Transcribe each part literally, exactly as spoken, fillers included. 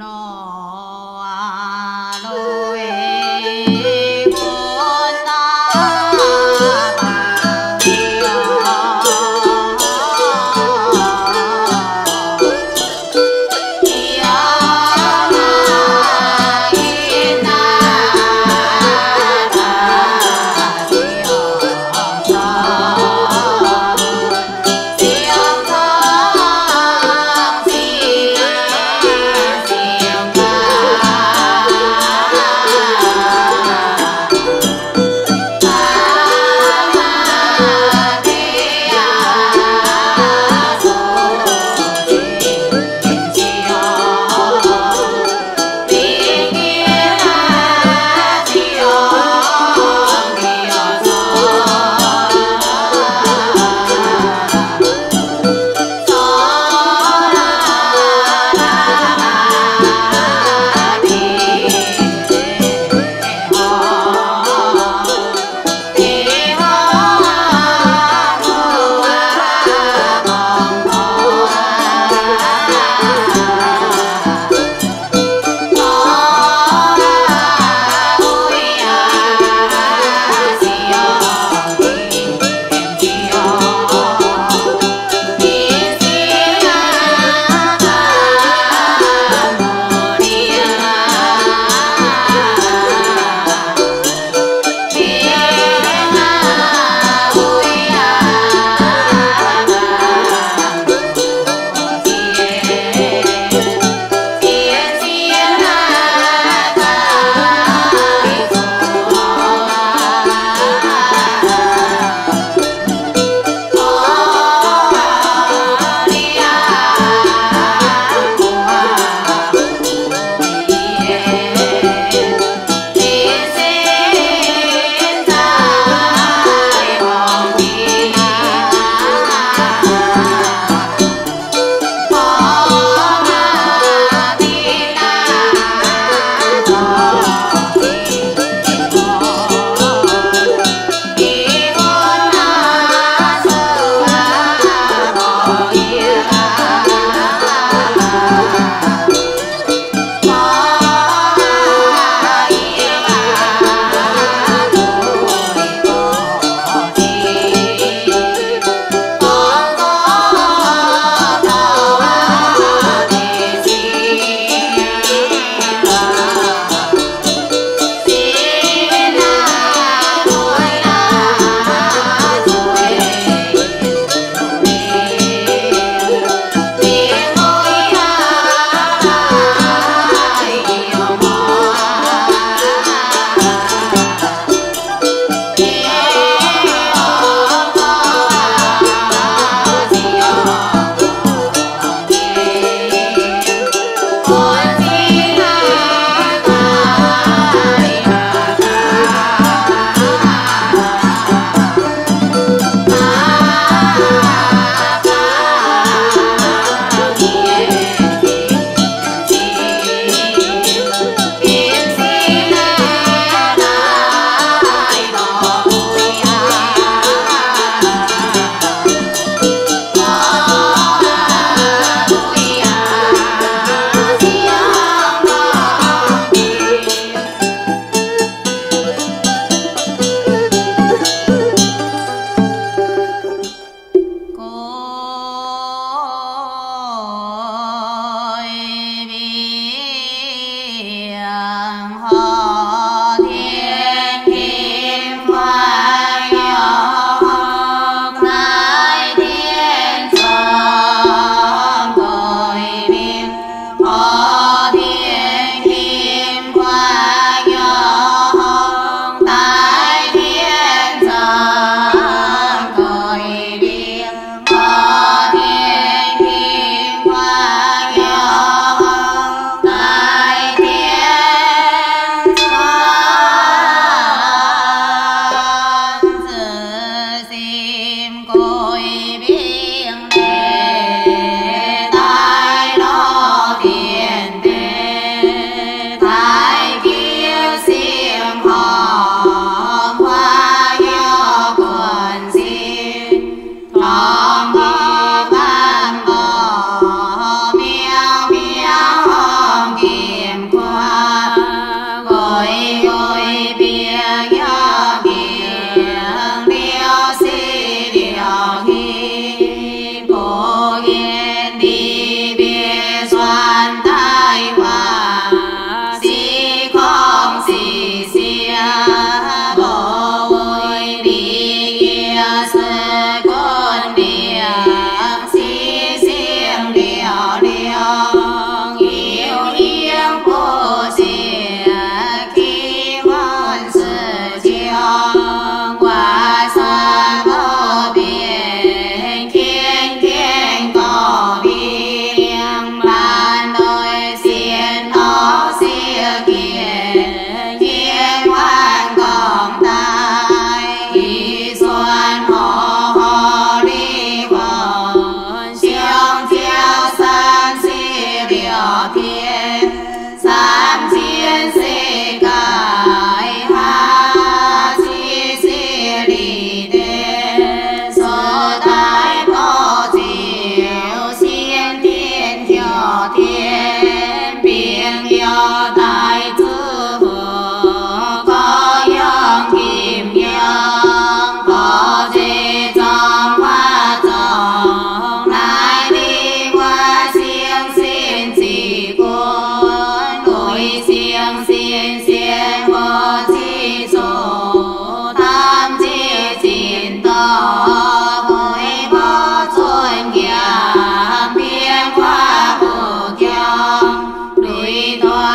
Hãy subscribe cho kênh Ghiền Mì Gõ để không bỏ lỡ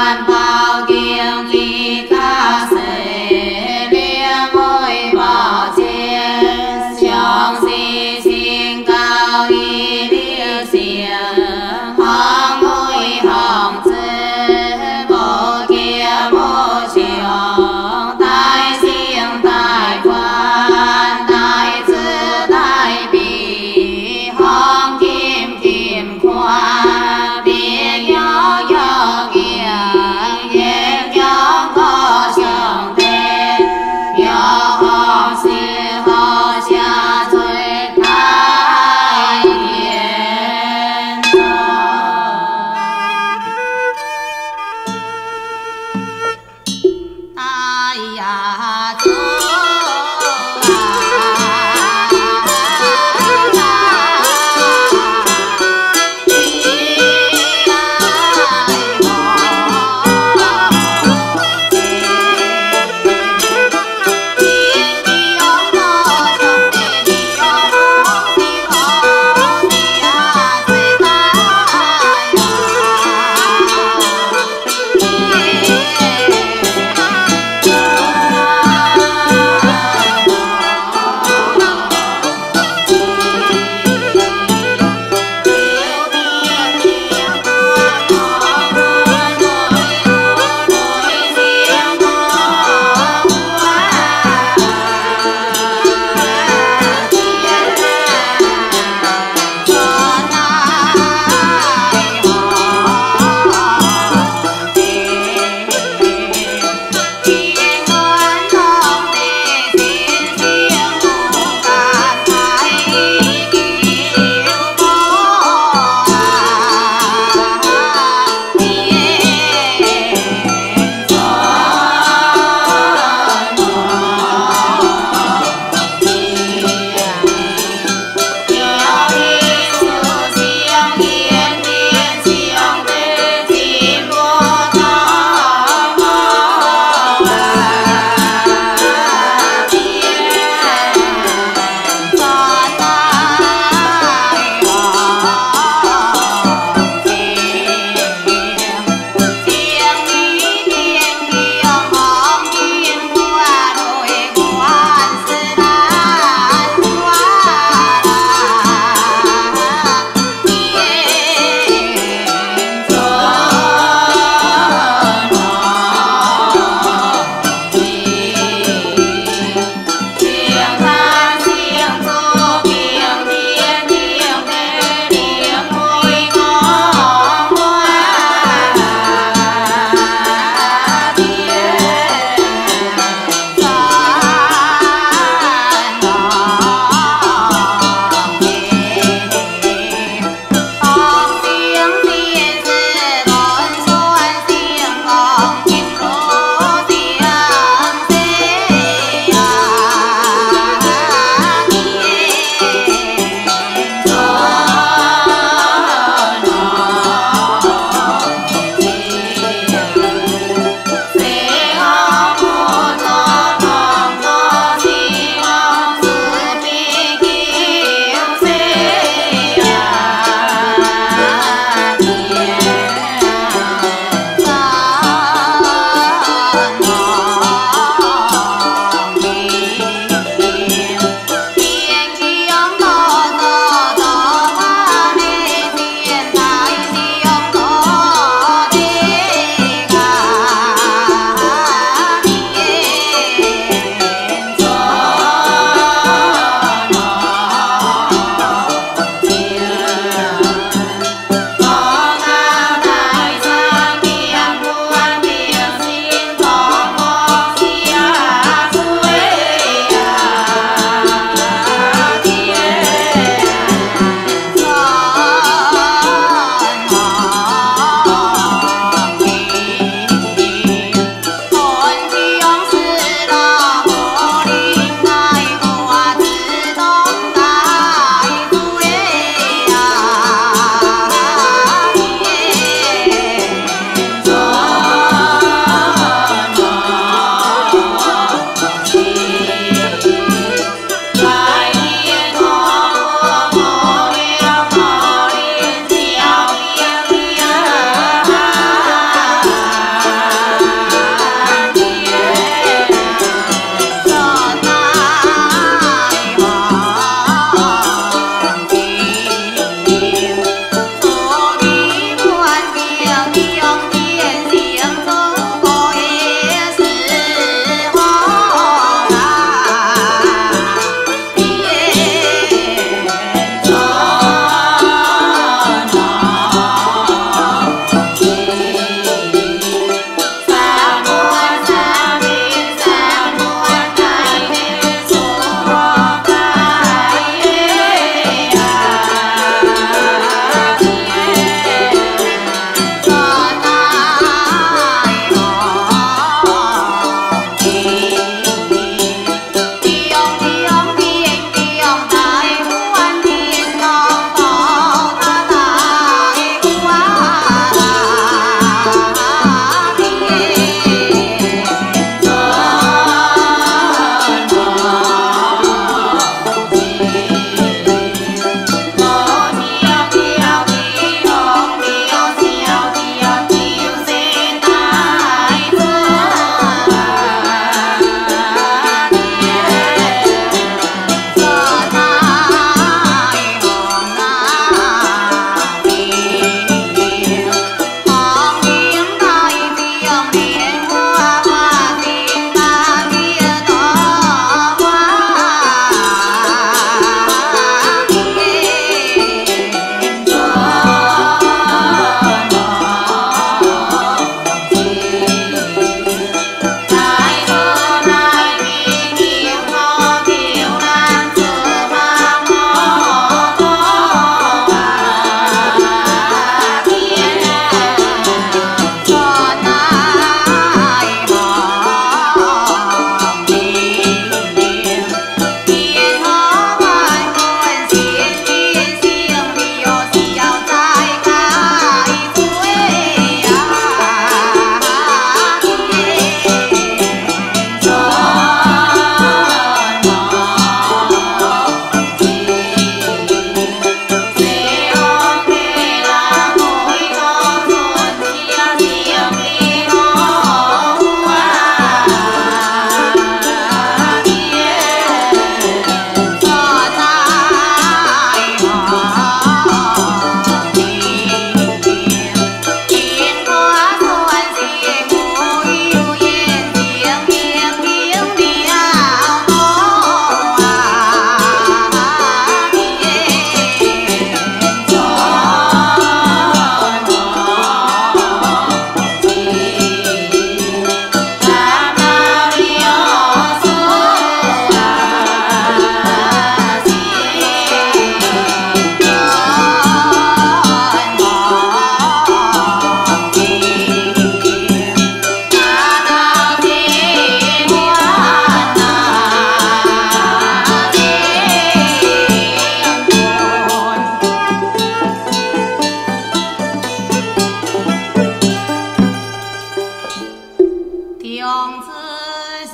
Hãy subscribe cho kênh Ghiền Mì Gõ để không bỏ lỡ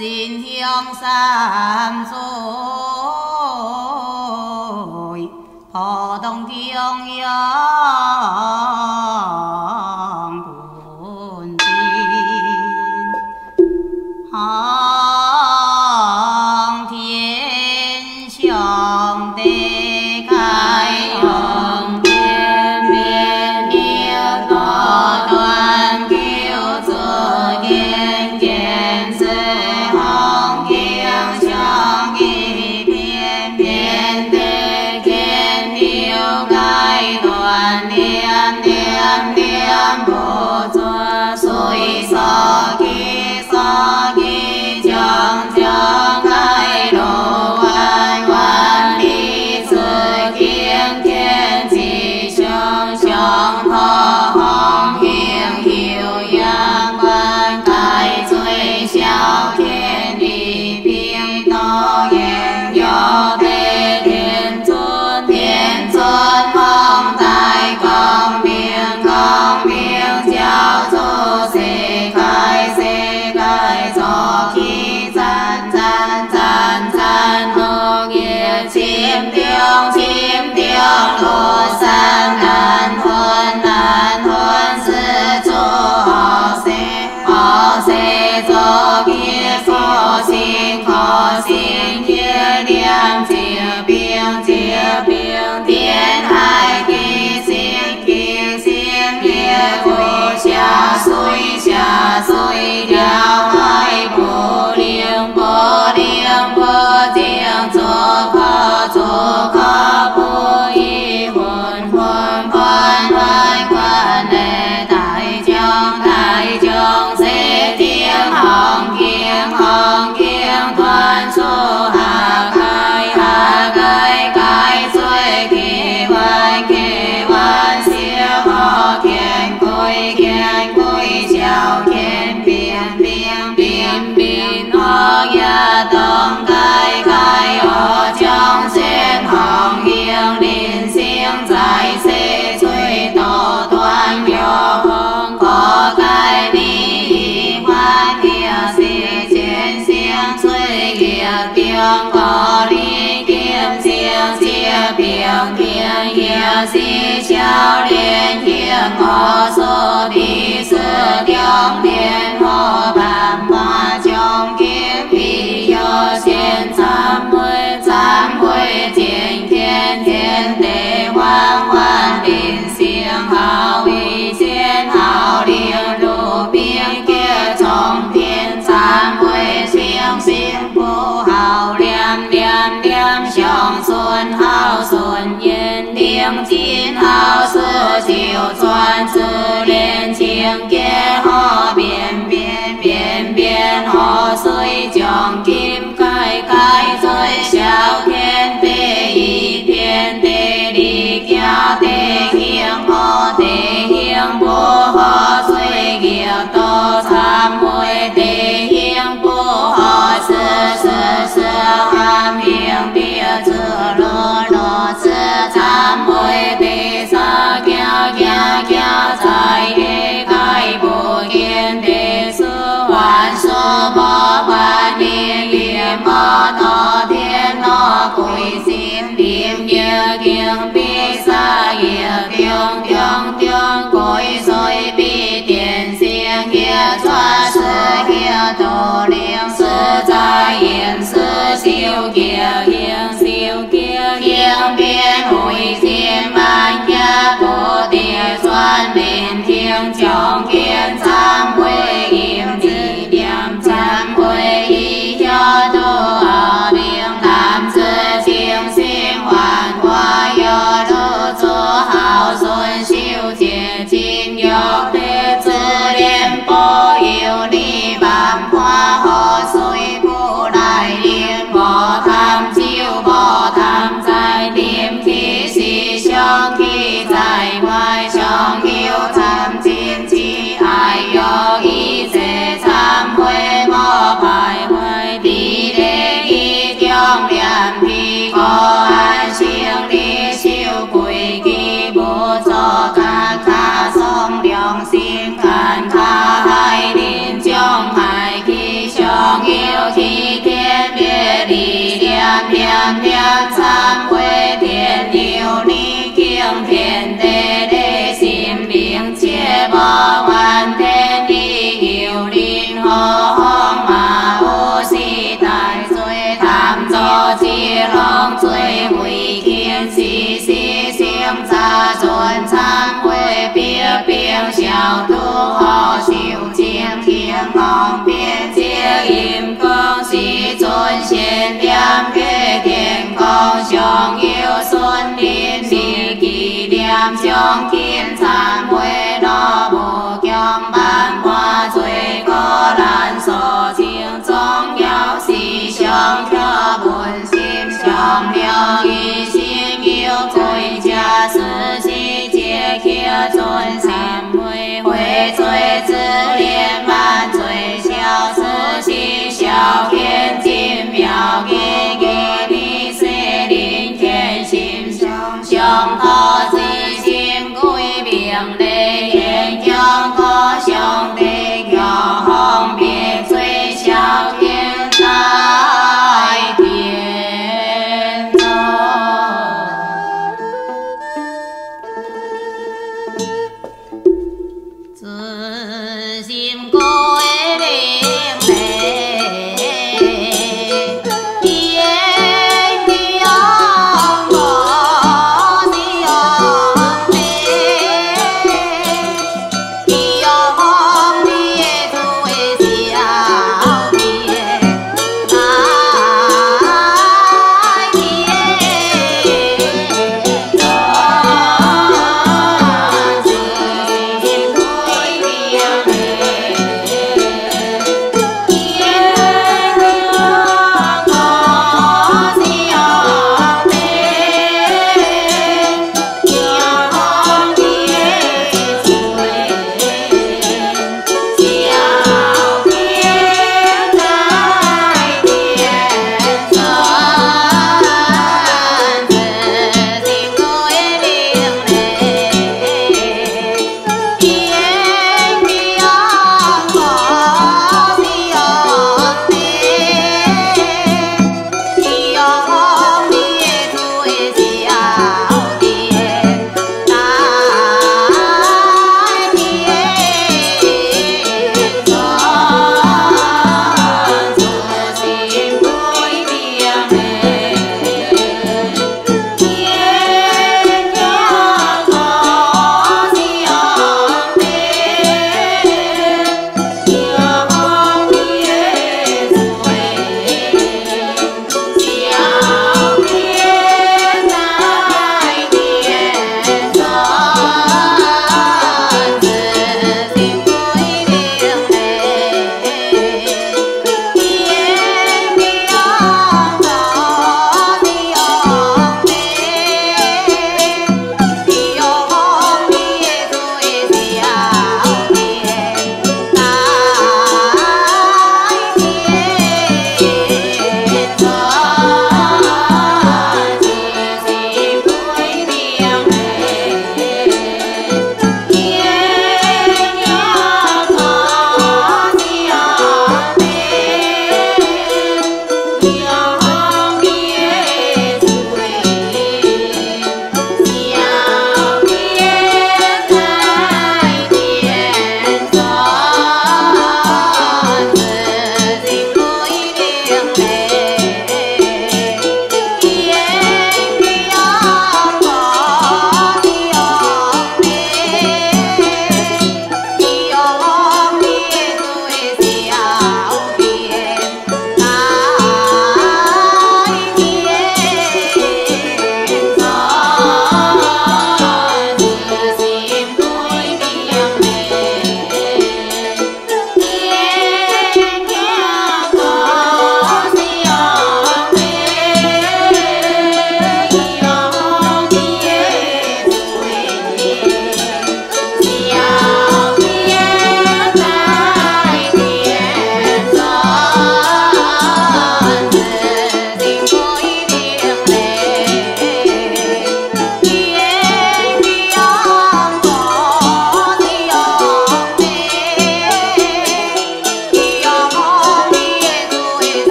xin hiong sam rồi họ đông kiêng yang buồn tin hong thiên trường tê khai hồng thiên biên yêu thọ đoàn kiêu thừa kiên kiên sư hong kiêng trường kỳ biên biên tê kiên yêu gai đoàn niên niên niên bộ chua suy so kỳ so kỳ trường trường gai đồ quan quan đi sư kiên kiên chỉ trường trường thọ hong hiền hiệu yang quan cải suy xiao thiên đi biên to yên do thế thiên xuân thiên xuân mong tại công biên công biên giao cho sẽ khai sẽ khai cho khi gian gian gian gian hương nghĩa chim tiếng chim tiếng lúa sang ngàn huân ngàn huân sư cho họ sẽ họ sẽ cho kia khó xin khó xin kia điểm chia biên chia biên tiến hai kỳ xin kỳ xin kia quỳ xa suy xa suy đào hai bộ điềm bộ điềm bộ tiếng cho khó cho khó bộ y huân huân huân huân quan đề tại trường tại trường sẽ tiếng hồng kiêng hồng kiêng toàn số hạ khai hạ khai khai suy kỳ quan kỳ quan siêu họ kiên côi kiên côi chào kiên biên biên biên biên họ ya tông khai khai họ trong sen hồng kiêng điên xiên dài sẽ suy tổ toàn biểu hương có cái đi quan kia sẽ chiến xiên suy kia tiếng có đi kiếm xiên xiên biên biên kia xí chào liên hiền họ số đi sư tiếng liên họ bàn hoa trong kiếm vì do xiên sám mươi sám mươi thiên thiên thiên tế hoang hoang điện xiên hào vì xiên hào điện lô biên kia trong thiên sám mươi xiên xiên vô hào liêm liêm liêm trong xuân hào xuân yên tiếng chín hào sư chiều xoan sư liên chiêng kia họ biên biên biên biên họ suy trường kim khai khai suy chào thiên tê y thiên tê đi kia tê hiêng họ tê hiêng bố họ suy kia to sam môi tê hiêng bố họ sư sư sư ham hiêng bia sư lô lô sư sam môi tê sa kia kia kia sai đê khai bố kiên tê sư hoàn số bó hoàn đi liêm mơ thọ thiên nó cùi xin điềm nhờ kiêng bi sa hiệp tiếng tiếng tiếng cùi rồi bi tiền xiên kia xoa sư kia tổ liêm sư gia hiền sư siêu kia hiền siêu kia hiền biên hồi xiên mang nhà bồ địa xoan bên thiên trọng kiên sam quê hiểm đi điểm sam quê y cho tô ở biên làm sư siêng siêng hoàn hoa yo đô số hào xuân siêu thiện chín yo tê sư đêm bó yêu đi bám hoa họ suy phụ đại liên bỏ tham chiêu bỏ tham dài điểm khi si trong khi dài ngoài trong yêu tham chiến chi ai yo y sẽ tham quê mò bài hoài đi để y tiếng liam khi có ai siêng đi siêu quỷ kỳ bố cho các tha sông đường xin khăn tha hai đến cho 念念忏悔天佑你敬天地的心明切无怨天地有灵好风嘛有时代罪贪做之龙罪为轻时时心查准忏悔必并消毒好受清清空边接阴功时准先念月天空上有顺利是纪念将金忏悔罗无强万化罪过难所情总要是上可本心上了一心有罪加事是皆去准忏悔悔罪自怜万罪消事是小天金妙义给你舍灵天心上上头之心归命的现象可上帝教风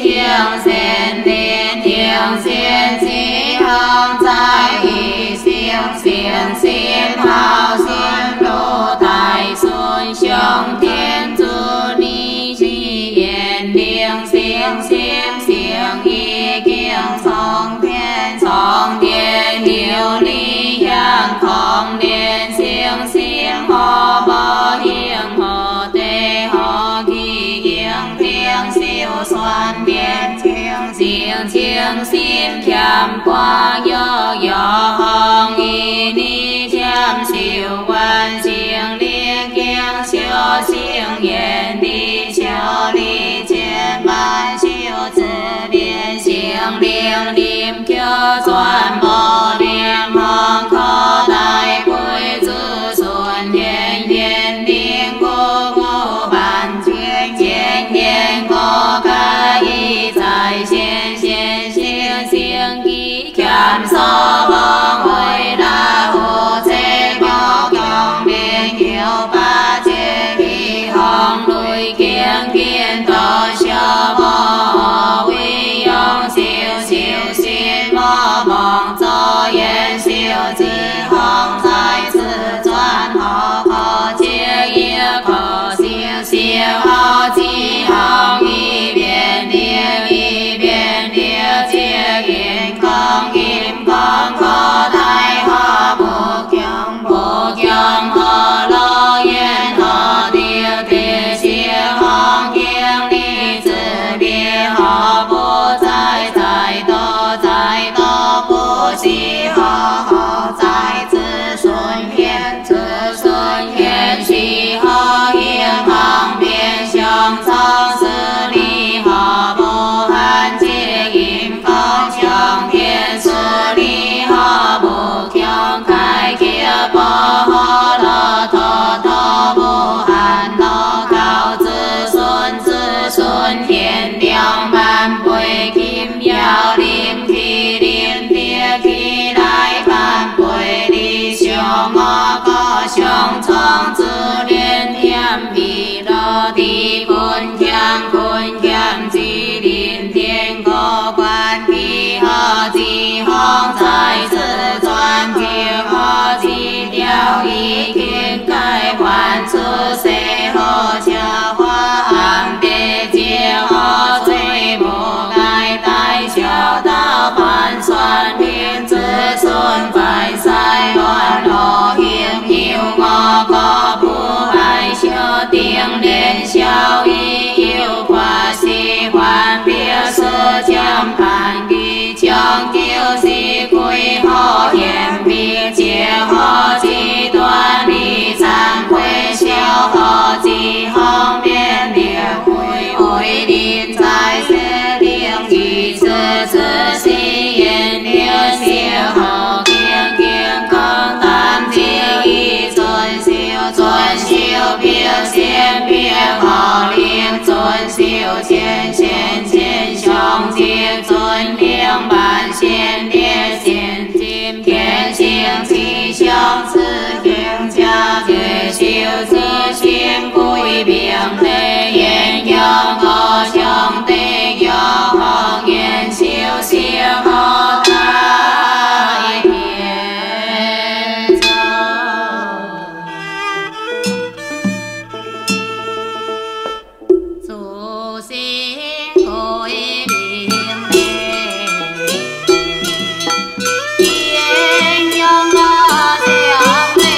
行善念，行善之行在一行，行善好善路大顺，上天助你喜愿灵，行善行已经从天，从天有理向空莲，行善何无行何地何其行定修算变清，清清心欠挂悠悠行依你欠修完行力行修行愿力修力千万修自变行灵灵求转无念行可大贵子顺天愿灵故无万千千言过开意在先先先行机欠所望未来无切无强变有八切一行累见见多少无为用修修心无望作言修之行在此转好可接一可修修好之行一遍念一遍念接因空因空可大可不强不强可乐言可定地行行经理自别可不在在多在多不喜好好在自顺天自顺天喜好因行变相常是理好不含接因空向天是理好不强开揭不好了头头不含了高自顺自顺天两万倍金要灵体灵别起来万倍理想我个相创自连天比罗地坤强坤强之连天国关地和之行在此转天和之了已经改换出世和下花岸别接和最不该带小到盘算天子顺快赛乱落行有我个不爱小定连小已有挂喜欢别是将盘的将就是归好言别结合极端的惭愧小和极后面列会为临在这灵一次次喜言了写后健健康淡定一尊修尊修别先别好灵尊修千千千上界尊灵万仙列仙金天行吉祥慈行家觉修自心归病内言有我兄弟有行言修行好太天祖先归病言有我兄弟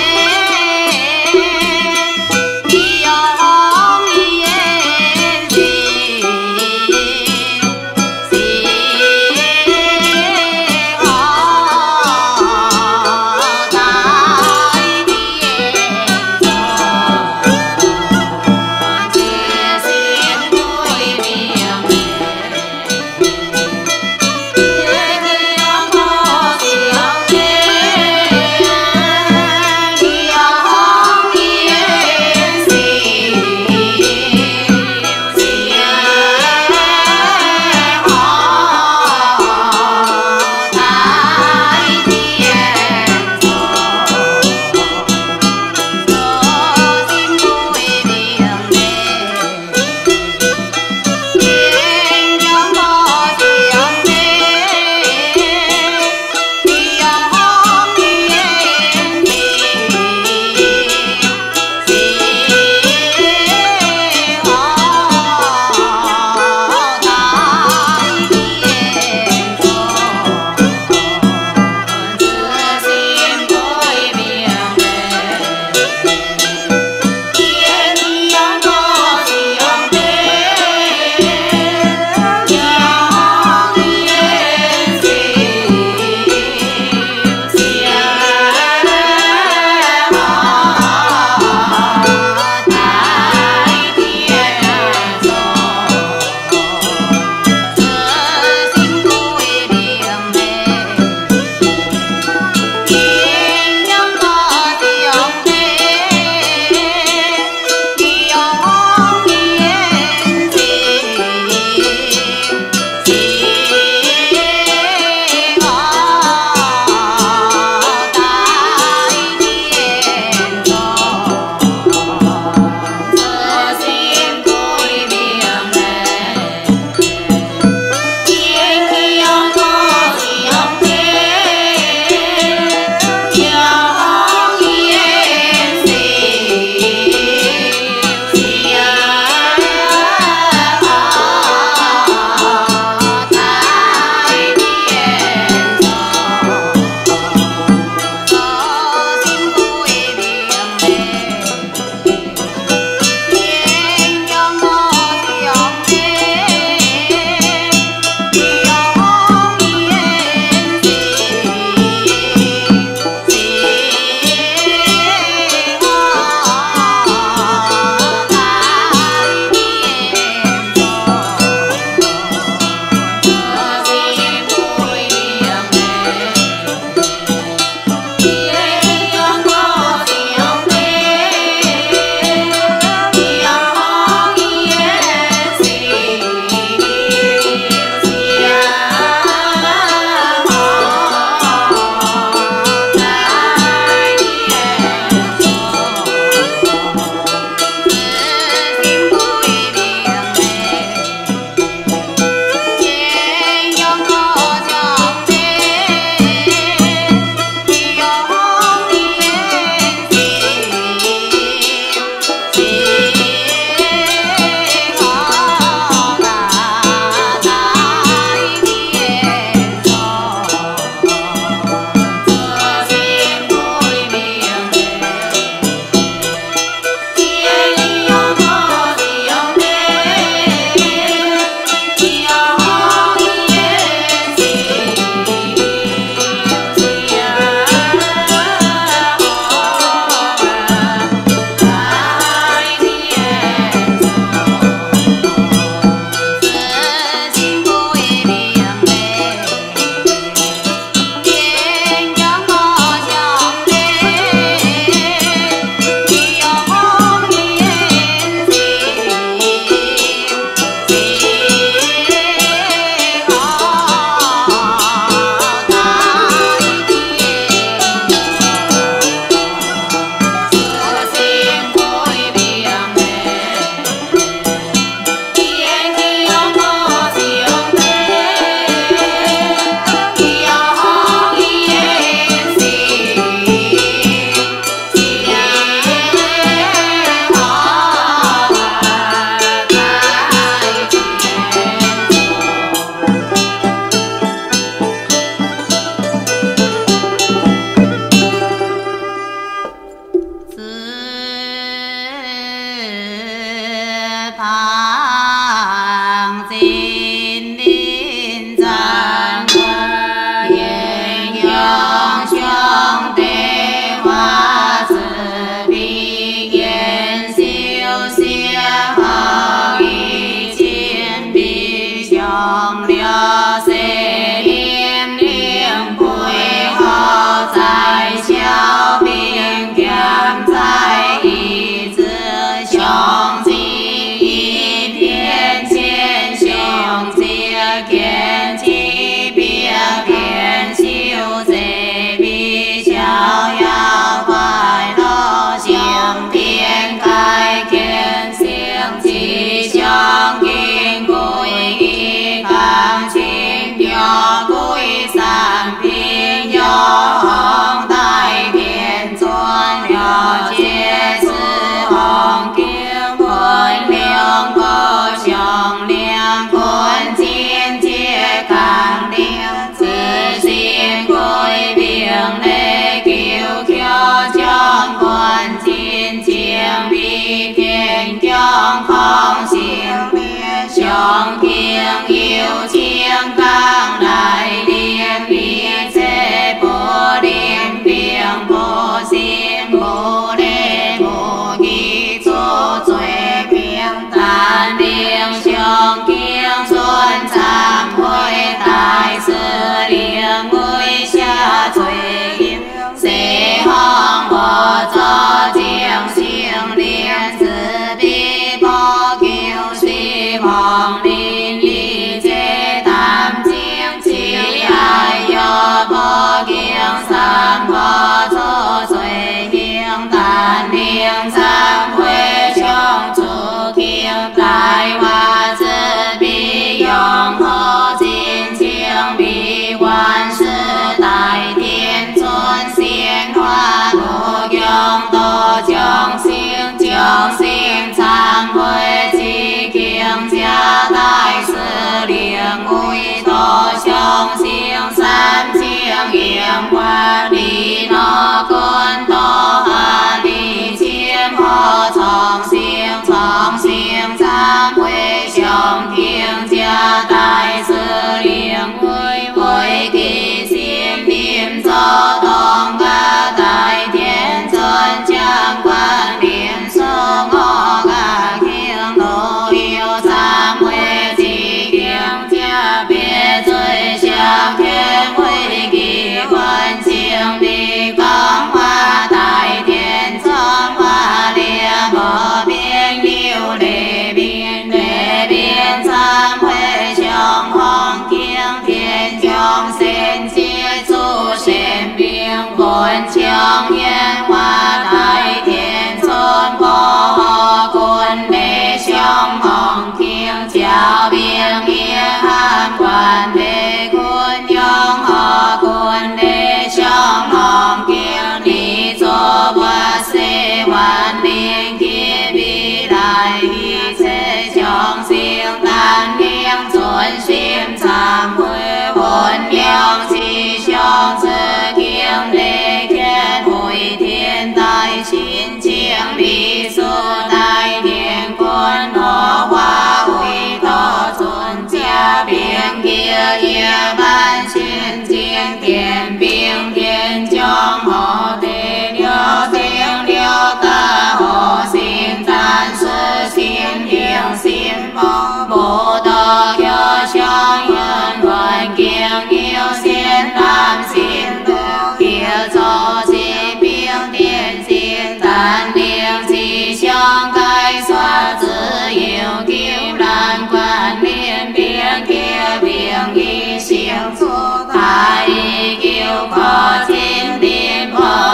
比上了谁连连配合在小兵cam在一直雄鸡一片千雄鸡天气别天修这比逍遥快乐向天开天行吉祥金贵一康清调贵三品有红代天尊了解是红金坤亮个向亮坤金界康亮自信贵病内求求将坤金强比天强空行变相天有情刚来连彼此不连并不心不离不义做罪平但令相敬顺忏悔大事令为下罪业谁行我做将行连自必不求是望邻里皆担惊其爱有不敬三不错罪应但令忏悔相助敬大话自必用后尽情必万事大天尊鲜花不用多将心将心忏悔即敬加大事令为多相信三情言观理那根多下理千破重新重新忏悔相听加大事令为为其心念作动个大天尊将观念所我个听都有忏悔即敬加别罪相天为其观情的讲话大天尊话列无边有列边列边忏悔相黄敬天将先接触先兵观强言话大天尊破观内相黄敬教兵也汉观内观用何观内相黄敬你做我是万年给必来一切将心但令尊心忏悔混量吉祥自敬力天回天大心情必速大天观落花为多尊家并业业万心经天兵天将后地六定六大后心但是心平心梦不得有相应乱境有先担心有做其兵天心但令吉祥该算自有kim lan quan liên biến kia biến nghi siêng số thái kiêu khó xin điên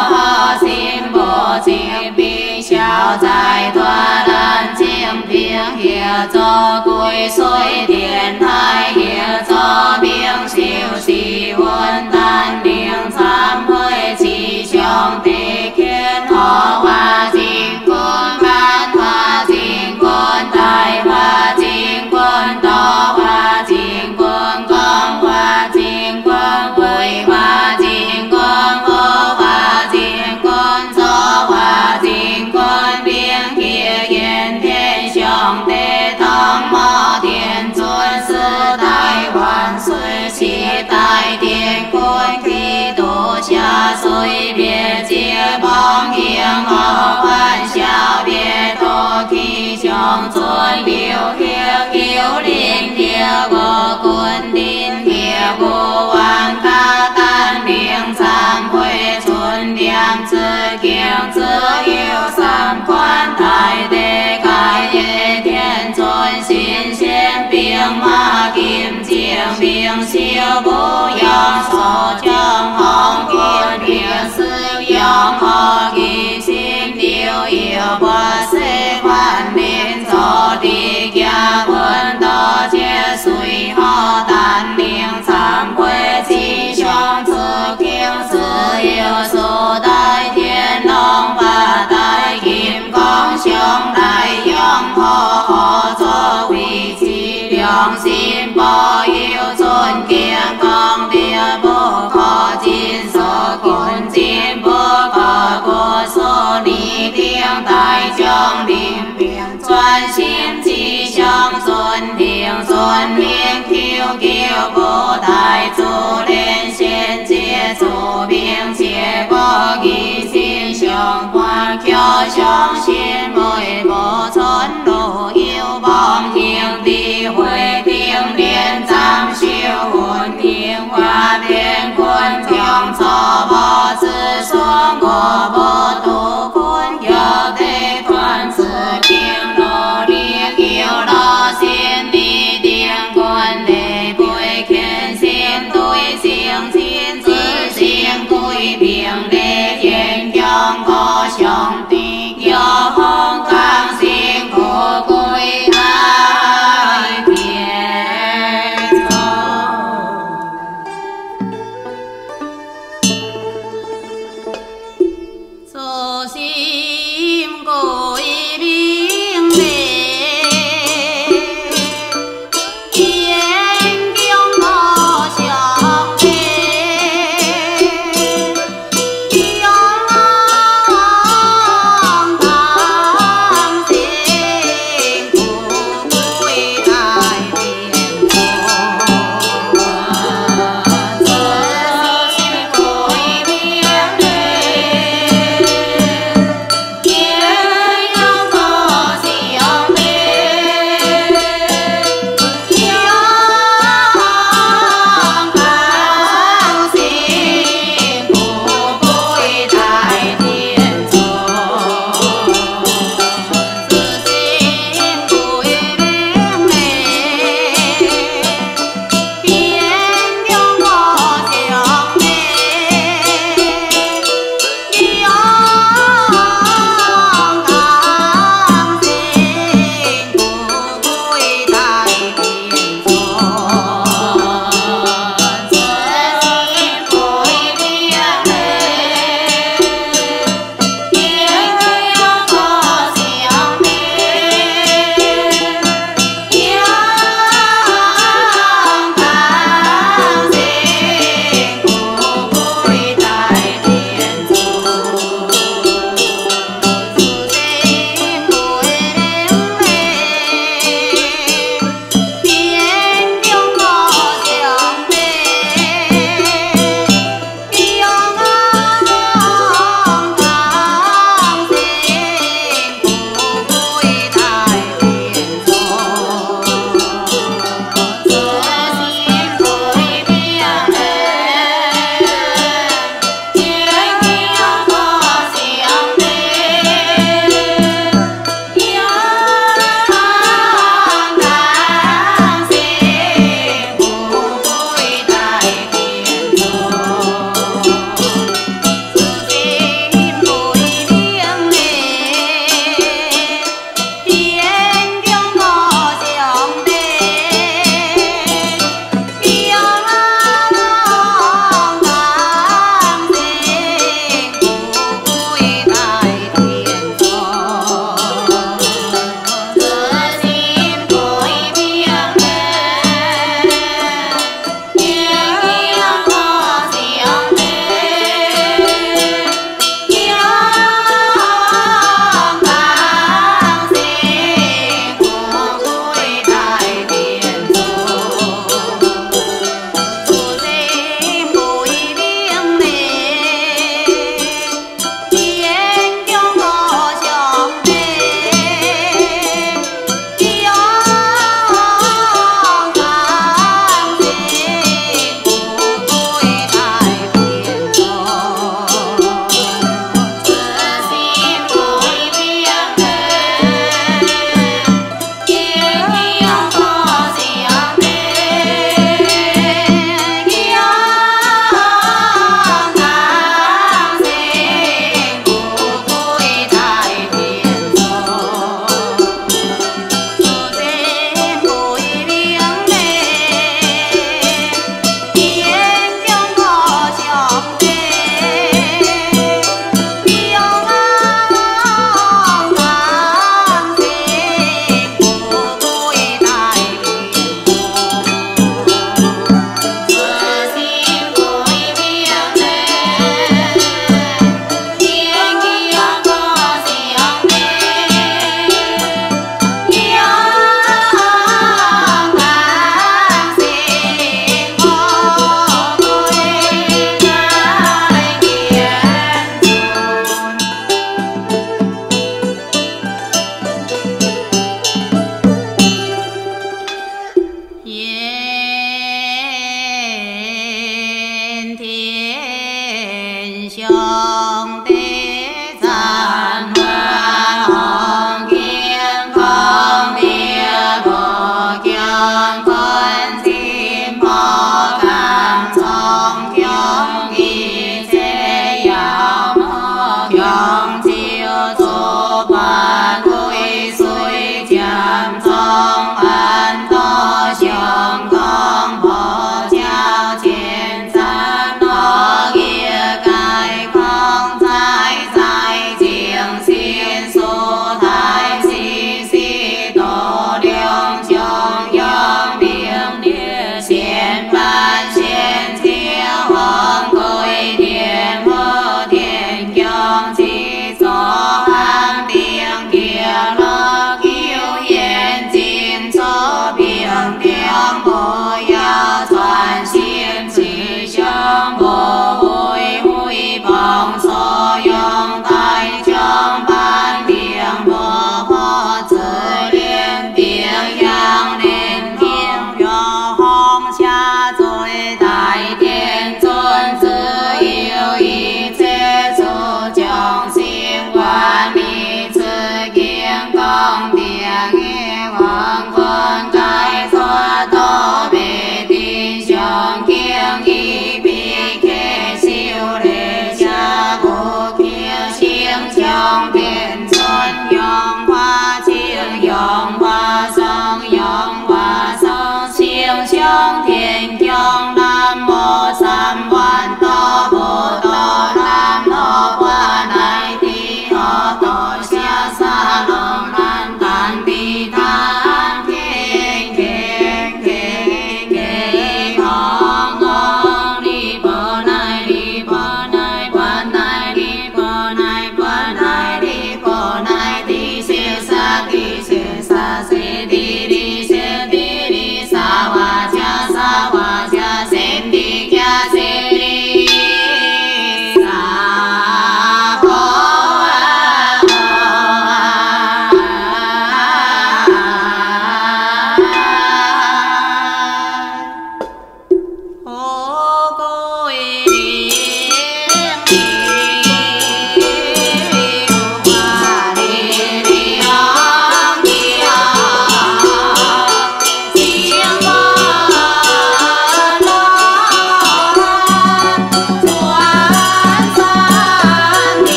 khó xin bộ xin bi xiao dài thoa lan chiêm biến hiệp cho cuối xuôi điện thái hiệp cho biến siêu si huân tan điện sám hơi chỉ trong tê kiến họ hoa chính quân ban hoa chính quân tài hoa chính quân to hoa chính quân công hoa chính quân bùi hoa chính quân hô hoa chính quân gió hoa chính quân biên kia yên thiên sông tê thông mô thiên xuân địa của quân tin địa của quan ca tan miệng sám huệ xuân điểm sư kiêng sư yêu sám quan thái tế cải ye thiên xuân xin xem biếng ma kim chiêng biếng siêu bố yang so trong hong kiên địa sư yang họ kỳ xin điều yêu qua sẽ quan nên do đi kia quân đó chia suy họ tàn niệm sám quê chi trong sư kiêng sư yêu số đại thiên long và đại kim công trong đại yang họ họ cho vị trí lượng xin bỏ yêu tôn kiêng công địa bộ khó chín số quân chín bộ khó bộ số đi tiếng tại trong điểm biển toàn xin chi trong xuân thiền xuân miên kiêu kiêu bố tại chủ đến xin chia chủ biên chia bố ghi xin trong hoa kiêu trong xin môi bố xuân đồ yêu bóng hiền đi huệ tiếng liên giam siêu hồn hiền hoa thiên quân thiong cho bó sư xuống của bố